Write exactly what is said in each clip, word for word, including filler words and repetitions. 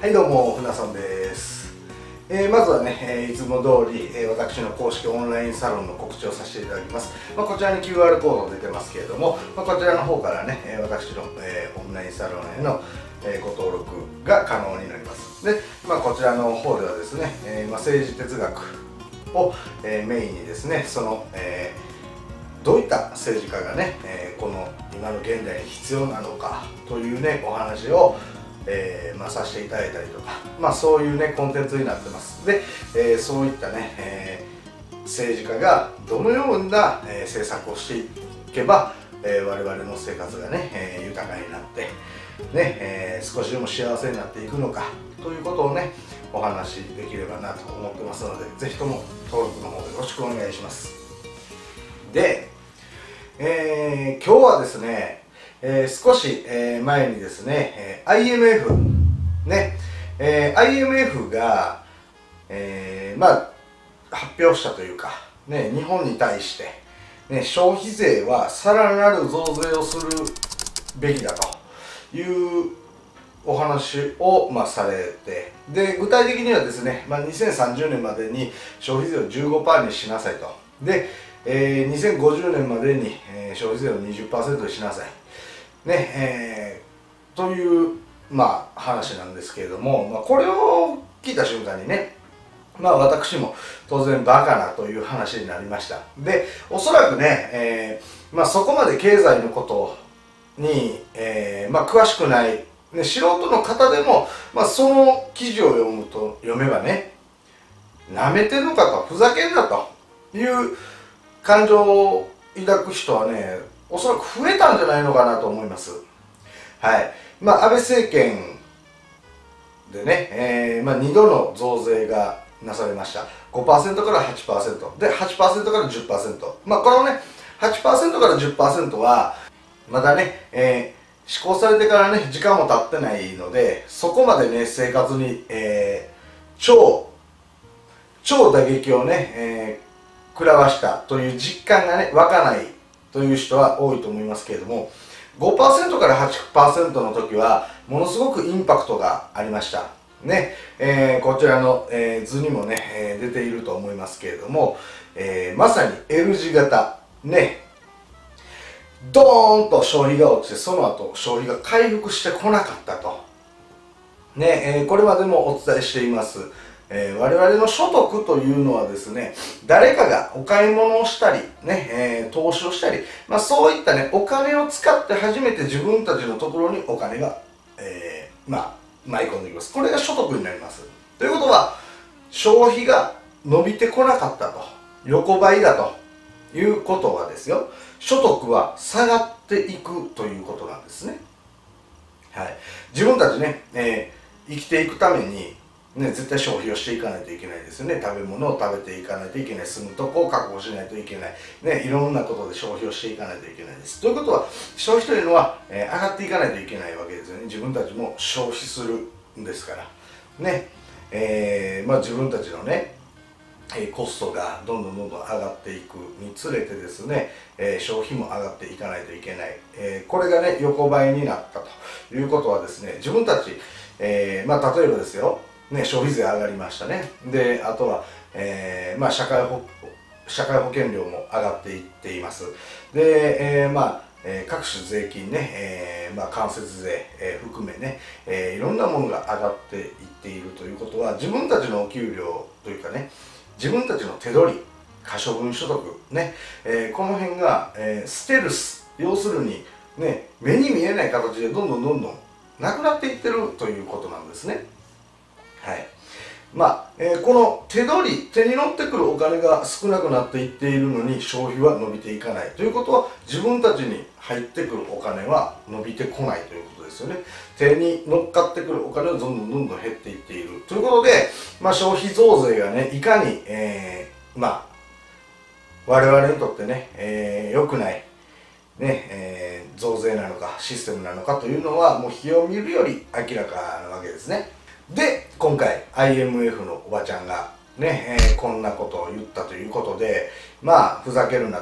はいどうも、ふなさんです。えー、まずはね、えー、いつも通り、えー、私の公式オンラインサロンの告知をさせていただきます。まあ、こちらに キューアール コード出てますけれども、まあ、こちらの方からね、えー、私の、えー、オンラインサロンへの、えー、ご登録が可能になります。で、まあ、こちらの方ではですね、えーまあ、政治哲学を、えー、メインにですね、その、えー、どういった政治家がね、えー、この今の現代に必要なのかというね、お話をえーまあ、させていただいたりとか、まあ、そういうねコンテンツになってます。で、えー、そういったね、えー、政治家がどのような、えー、政策をしていけば、えー、我々の生活がね、えー、豊かになってね、えー、少しでも幸せになっていくのかということをねお話しできればなと思ってますので、ぜひとも登録の方でよろしくお願いします。で、えー、今日はですねえー、少し、えー、前にですね、えー、アイエムエフ ね、えー、アイエムエフ が、えー、まあ発表したというか、ね、日本に対して、ね、消費税はさらなる増税をするべきだというお話を、まあ、されて、で具体的にはですね、まあ、にせんさんじゅうねんまでに消費税を じゅうごパーセント にしなさいと。で、えー、にせんごじゅうねんまでに、えー、消費税を にじゅっパーセント にしなさいね、えー、という、まあ、話なんですけれども、まあ、これを聞いた瞬間にね、まあ、私も当然バカなという話になりました。で、おそらくね、えーまあ、そこまで経済のことに、えーまあ、詳しくない、ね、素人の方でも、まあ、その記事を読むと読めばね、なめてんのかと、ふざけんなという感情を抱く人はね、おそらく増えたんじゃないのかなと思います。はい。まあ、安倍政権でね、えーまあ、にどの増税がなされました。ごパーセント から はちパーセント。で、はちパーセント から じゅっパーセント。まあ、このね、はちパーセント から じゅっパーセント は、まだね、えー、施行されてからね、時間も経ってないので、そこまでね、生活に、えー、超、超打撃をね、えー、食らわしたという実感がね、湧かないという人は多いと思いますけれども、 ごパーセント から はちパーセント の時はものすごくインパクトがありましたね。えー、こちらの、えー、図にもね、えー、出ていると思いますけれども、えー、まさに エル 字型ね、ドーンと消費が落ちて、その後消費が回復してこなかったとね、えー、これまでもお伝えしています。えー、我々の所得というのはですね、誰かがお買い物をしたり、ねえー、投資をしたり、まあ、そういったね、お金を使って初めて自分たちのところにお金が、えー、まあ、舞い込んできます。これが所得になります。ということは、消費が伸びてこなかったと、横ばいだということはですよ、所得は下がっていくということなんですね。はい、自分たちね、えー、生きていくためにね、絶対消費をしていかないといけないですよね。食べ物を食べていかないといけない。住むとこを確保しないといけない。ね、いろんなことで消費をしていかないといけないです。ということは、消費というのは、えー、上がっていかないといけないわけですよね。自分たちも消費するんですから。ね、えー、まあ自分たちのね、コストがどんどんどんどん上がっていくにつれてですね、えー、消費も上がっていかないといけない。えー、これがね、横ばいになったということはですね、自分たち、えー、まあ例えばですよ、ね、消費税上がりましたね。で、あとは、えーまあ、社会保社会保険料も上がっていっています。で、えー、まあ、えー、各種税金ね、えーまあ、間接税、えー、含めね、えー、いろんなものが上がっていっているということは、自分たちのお給料というかね、自分たちの手取り、可処分所得ね、えー、この辺が、えー、ステルス、要するにね、目に見えない形でどんどんどんどんなくなっていってるということなんですね。はい、まあ、えー、この手取り、手に乗ってくるお金が少なくなっていっているのに消費は伸びていかないということは、自分たちに入ってくるお金は伸びてこないということですよね。手に乗っかってくるお金はどんどんどんどん減っていっているということで、まあ、消費増税がね、いかに、えー、まあ我々にとってね、えー、良くないね、えー、増税なのかシステムなのかというのは、もう日を見るより明らかなわけですね。で、今回 アイエムエフ のおばちゃんがね、えー、こんなことを言ったということで、まあふざけるなと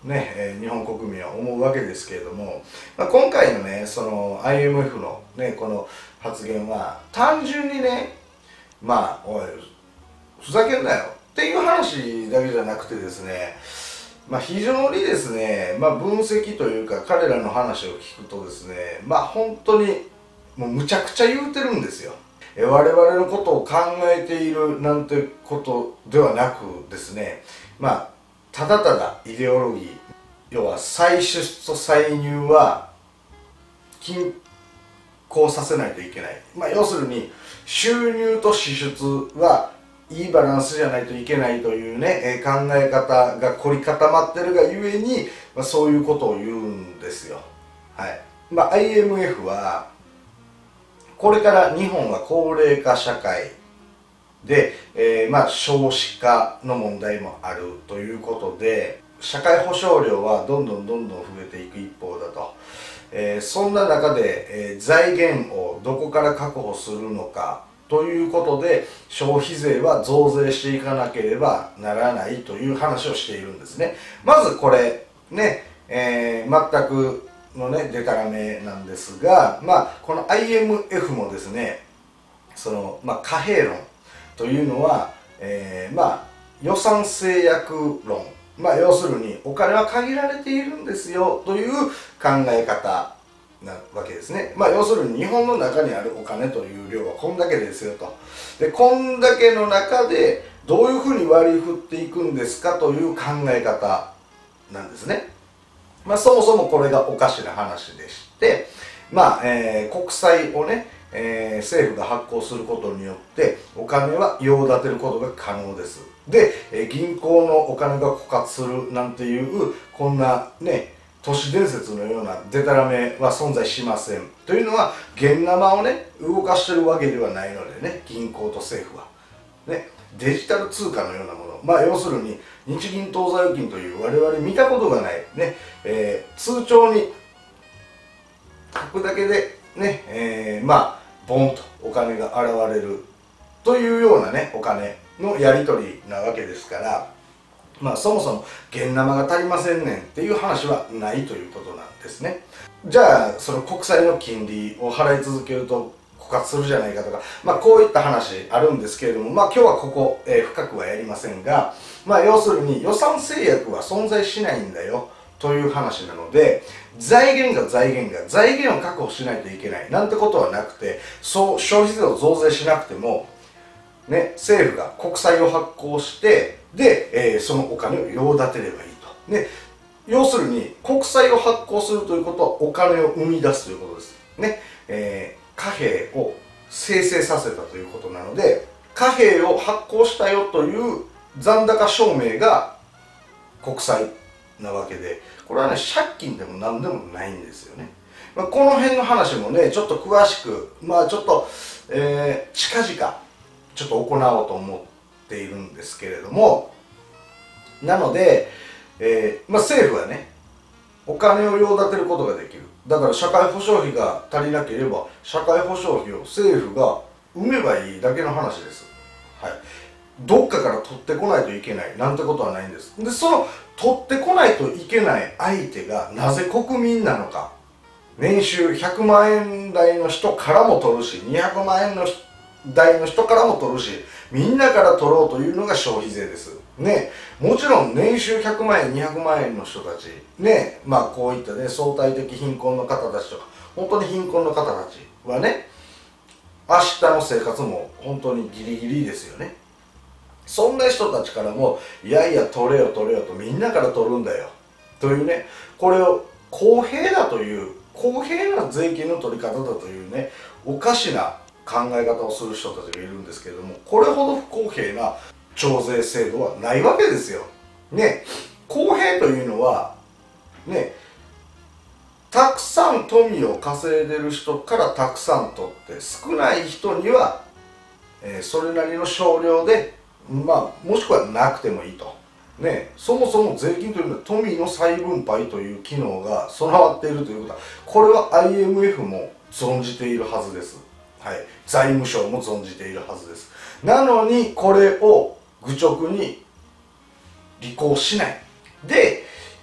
ね、えー、日本国民は思うわけですけれども、まあ、今回のねその アイエムエフ のねこの発言は単純にね、まあおいふざけんなよっていう話だけじゃなくてですね、まあ、非常にですね、まあ、分析というか彼らの話を聞くとですね、まあ本当にもうむちゃくちゃ言うてるんですよ。我々のことを考えているなんてことではなくですね、まあただただイデオロギー、要は歳出と歳入は均衡させないといけない、まあ、要するに収入と支出はいいバランスじゃないといけないというね、えー、考え方が凝り固まってるがゆえに、まあ、そういうことを言うんですよ。はい。まあ、アイエムエフ はこれから日本は高齢化社会で、えー、まあ少子化の問題もあるということで、社会保障料はどんどんどんどん増えていく一方だと、えー、そんな中で、えー、財源をどこから確保するのかということで、消費税は増税していかなければならないという話をしているんですね。まずこれね、えー、全くのねデタラメなんですが、まあこの アイエムエフ もですね、その、まあ、貨幣論というのは、えー、まあ予算制約論、まあ要するにお金は限られているんですよという考え方なわけですね。まあ要するに日本の中にあるお金という量はこんだけですよと。でこんだけの中でどういうふうに割り振っていくんですかという考え方なんですね。まあそもそもこれがおかしな話でして、まあ、えー、国債をね、えー、政府が発行することによってお金は用立てることが可能です。で、えー、銀行のお金が枯渇するなんていうこんなね都市伝説のようなデタラメは存在しません。というのは現生をね動かしてるわけではないのでね、銀行と政府はねデジタル通貨のようなもの、まあ要するに日銀当座預金という我々見たことがないね、えー、通帳に書くだけでね、えー、まあボンとお金が現れるというようなねお金のやり取りなわけですから、まあそもそも現生が足りませんねんっていう話はないということなんですね。じゃあその国債の金利を払い続けると枯渇するじゃないかとか、まあこういった話あるんですけれども、まあ今日はここ、えー、深くはやりませんが、まあ要するに予算制約は存在しないんだよという話なので、財源が財源が財源を確保しないといけないなんてことはなくて、そう消費税を増税しなくてもね、政府が国債を発行してで、えー、そのお金を用立てればいいと。で要するに国債を発行するということはお金を生み出すということですね、えー、貨幣を生成させたということなので、貨幣を発行したよという残高証明が国債なわけで、これはね借金でも何でもないんですよね。まあ、この辺の話もねちょっと詳しく、まあちょっと、えー、近々ちょっと行おうと思っているんですけれども、なので、えーまあ、政府はねお金を用立てることができる。だから社会保障費が足りなければ社会保障費を政府が埋めばいいだけの話です。はい、どっかから取ってこないといけないなんてことはないんです。でその取ってこないといけない相手がなぜ国民なのか。年収ひゃくまんえん台の人からも取るし、にひゃくまんえんの台の人からも取るし、みんなから取ろうというのが消費税ですね。もちろん年収ひゃくまんえんにひゃくまんえんの人たちね、まあこういったね相対的貧困の方たちとか本当に貧困の方たちはね、明日の生活も本当にギリギリですよね。そんな人たちからもいやいや取れよ取れよと、みんなから取るんだよというね、これを公平だという公平な税金の取り方だというねおかしな考え方をする人たちがいるんですけれども、これほど不公平な徴税制度はないわけですよ。ね、公平というのはね、たくさん富を稼いでる人からたくさん取って、少ない人には、えー、それなりの少量で、まあもしくはなくてもいいと。ね、そもそも税金というのは富の再分配という機能が備わっているということは、これは アイエムエフ も存じているはずです。はい、財務省も存じているはずです。なのにこれを愚直に履行しないで、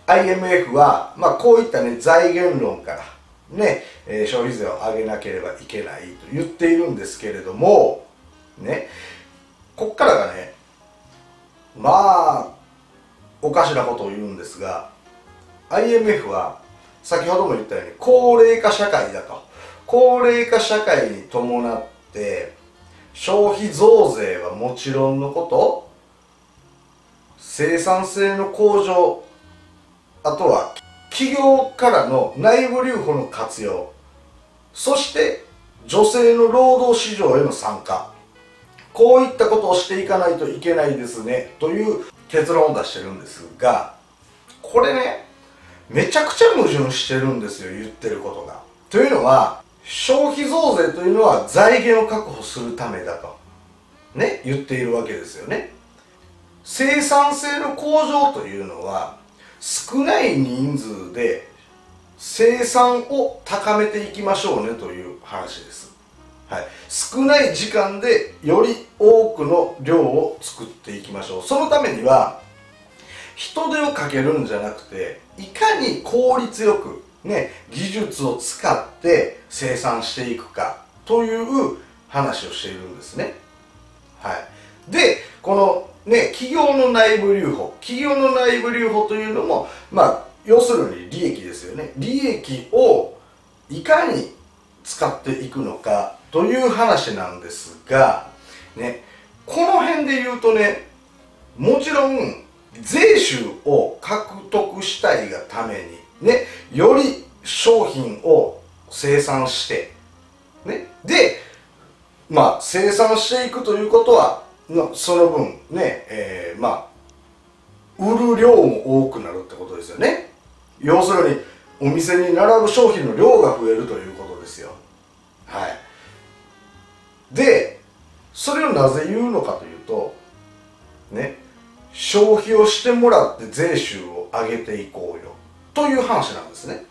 アイエムエフ は、まあ、こういったね財源論からね、えー、消費税を上げなければいけないと言っているんですけれどもね、こっからがねまあおかしなことを言うんですが、 アイエムエフ は先ほども言ったように高齢化社会だと。高齢化社会に伴って消費増税はもちろんのこと、生産性の向上、あとは企業からの内部留保の活用、そして女性の労働市場への参加、こういったことをしていかないといけないですねという結論を出してるんですが、これねめちゃくちゃ矛盾してるんですよ、言ってることが。というのは消費増税というのは財源を確保するためだとね言っているわけですよね。生産性の向上というのは少ない人数で生産を高めていきましょうねという話です。はい、少ない時間でより多くの量を作っていきましょう。そのためには人手をかけるんじゃなくて、いかに効率よくね技術を使って生産していくかという話をしているんですね。はい、でこのね企業の内部留保、企業の内部留保というのもまあ要するに利益ですよね。利益をいかに使っていくのかという話なんですが、ね、この辺で言うとね、もちろん税収を獲得したいがためにね、より商品を生産して、ね、で、まあ生産していくということは、その分ね、えー、まあ売る量も多くなるってことですよね。要するにお店に並ぶ商品の量が増えるということですよ。はい。で、それをなぜ言うのかというと、ね、消費をしてもらって税収を上げていこうよという話なんですね。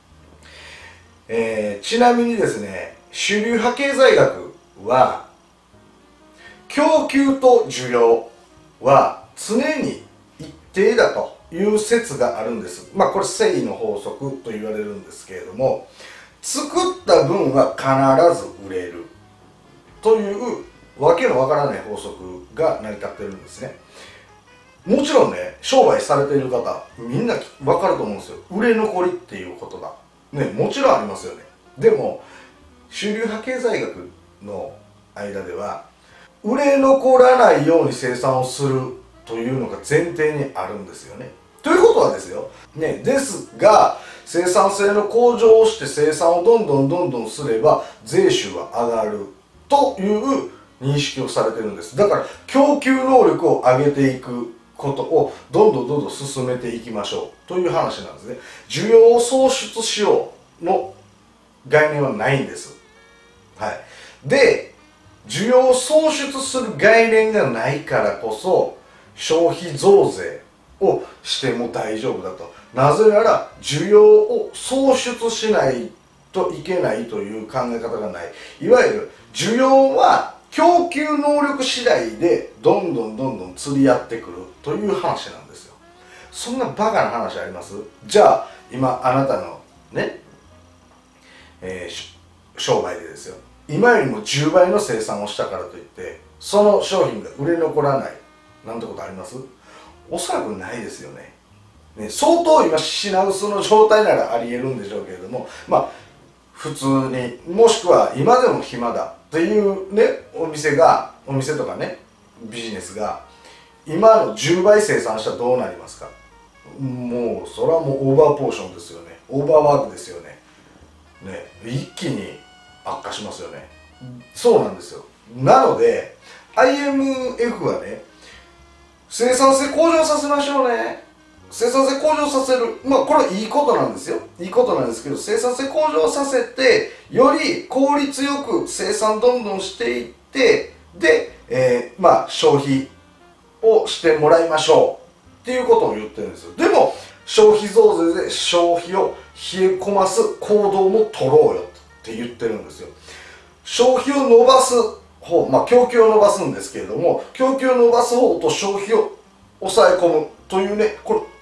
えー、ちなみにですね、主流派経済学は供給と需要は常に一定だという説があるんです。まあこれセイの法則と言われるんですけれども、作った分は必ず売れるというわけのわからない法則が成り立ってるんですね。もちろんね、商売されている方みんな分かると思うんですよ。売れ残りっていうことだね、もちろんありますよね。でも主流派経済学の間では売れ残らないように生産をするというのが前提にあるんですよね。ということはですよ、ね、ですが生産性の向上をして生産をどんどんどんどんすれば税収は上がるという認識をされてるんです。だから供給能力を上げていくことをどんどんどんどん進めていきましょうという話なんですね。需要を創出しようの概念はないんです。はい。で、需要を創出する概念がないからこそ消費増税をしても大丈夫だと。なぜなら需要を創出しないといけないという考え方がない。いわゆる需要は供給能力次第でどんどんどんどん釣り合ってくるという話なんですよ。そんなバカな話あります？じゃあ今あなたのね、えー、商売でですよ、今よりもじゅうばいの生産をしたからといってその商品が売れ残らないなんてことあります？おそらくないですよね。ね、相当今品薄の状態ならありえるんでしょうけれども、まあ普通にもしくは今でも暇だっていうねお店がお店とかねビジネスが今のじゅうばい生産したらどうなりますか？もうそれはもうオーバーポーションですよね。オーバーワークですよね。ね、一気に悪化しますよね。そうなんですよ。なので アイエムエフ はね、生産性向上させましょうね。生産性向上させる、まあこれはいいことなんですよ。いいことなんですけど、生産性向上させてより効率よく生産どんどんしていって、で、えー、まあ消費をしてもらいましょうっていうことを言ってるんですよ。でも消費増税で消費を冷え込ます行動も取ろうよって言ってるんですよ。消費を伸ばす方、まあ供給を伸ばすんですけれども、供給を伸ばす方と消費を抑え込むというね、これ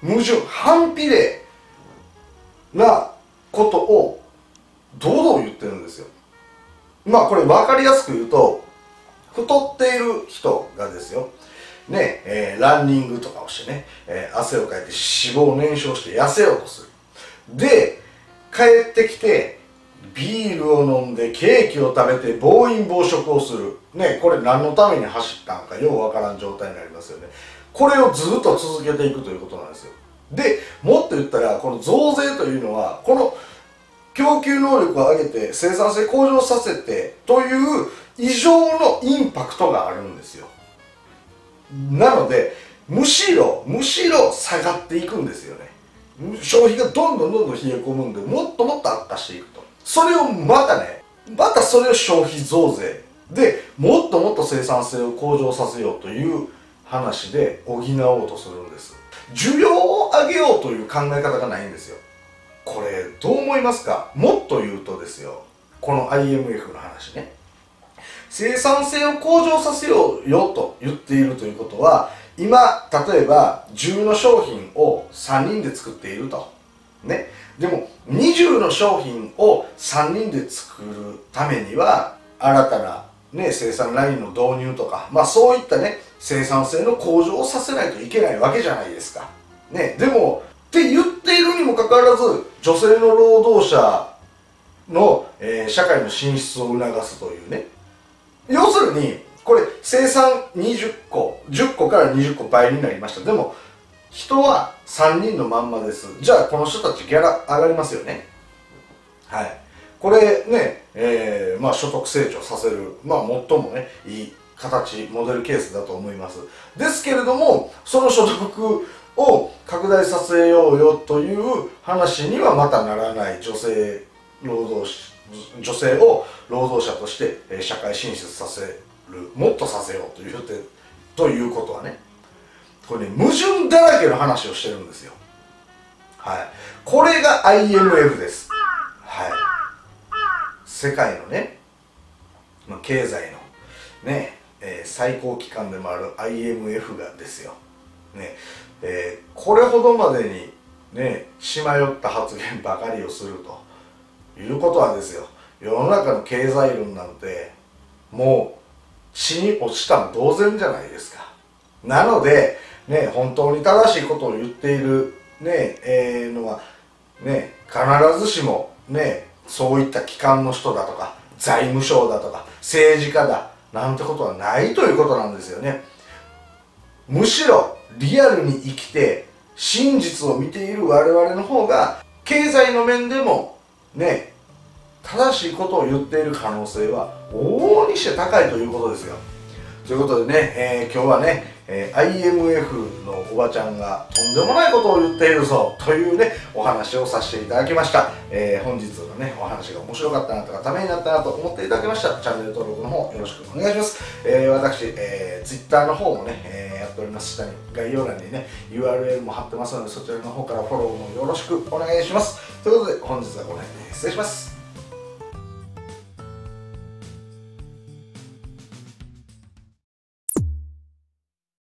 矛盾反比例なことを堂々言ってるんですよ。まあこれ分かりやすく言うと、太っている人がですよね、えー、ランニングとかをしてね、えー、汗をかいて脂肪を燃焼して痩せようとする。で帰ってきてビールを飲んでケーキを食べて暴飲暴食をするね、これ何のために走ったんかようわからん状態になりますよね。これをずっと続けていくということなんですよ。でもっと言ったら、この増税というのは、この供給能力を上げて生産性向上させてという異常のインパクトがあるんですよ。なのでむしろむしろ下がっていくんですよね。消費がどんどんどんどん冷え込むんで、もっともっと悪化していくと。それをまたね、またそれを消費増税でもっともっと生産性を向上させようという話で補おうとするんです。需要を上げようという考え方がないんですよ。これどう思いますか？もっと言うとですよ、この アイエムエフ の話ね、生産性を向上させようよと言っているということは、今例えばじゅうの商品をさんにんで作っているとね、でもにじゅうの商品をさんにんで作るためには新たな、ね、生産ラインの導入とか、まあそういったね生産性の向上をさせないといけないわけじゃないですか。ね、でもって言っているにもかかわらず、女性の労働者の、えー、社会の進出を促すというね、要するにこれ生産にじゅっこじゅっこからにじゅっこ倍になりました。でも人はさんにんのまんまです。じゃあこの人たちギャラ上がりますよね。はい、これね、えー、まあ所得成長させる、まあ最もねいい形モデルケースだと思います。ですけれども、その所得を拡大させようよという話にはまたならない。女性労働女性を労働者として社会進出させる、もっとさせようと言ってということはね、これね矛盾だらけの話をしてるんですよ。はい、これが アイエムエフ です。はい、世界のね、まあ、経済のね、えー、最高機関でもある アイエムエフ がですよ、ねえー、これほどまでにねしまよった発言ばかりをするということはですよ、世の中の経済論なんてもう地に落ちたも同然じゃないですか。なのでね、本当に正しいことを言っているね、えー、のはね、必ずしもねそういった機関の人だとか財務省だとか政治家だなんてことはないということなんですよね。むしろリアルに生きて真実を見ている我々の方が経済の面でもね正しいことを言っている可能性は往々にして高いということですよ。ということでね、えー、今日はね、えー、アイエムエフ のおばちゃんがとんでもないことを言っているぞというねお話をさせていただきました。えー、本日のねお話が面白かったなとかためになったなと思っていただけましたらチャンネル登録の方よろしくお願いします。えー、私、えー、Twitter の方もね、えー、やっております。下に概要欄にね ユーアールエル も貼ってますので、そちらの方からフォローもよろしくお願いします。ということで本日はこの辺で失礼します。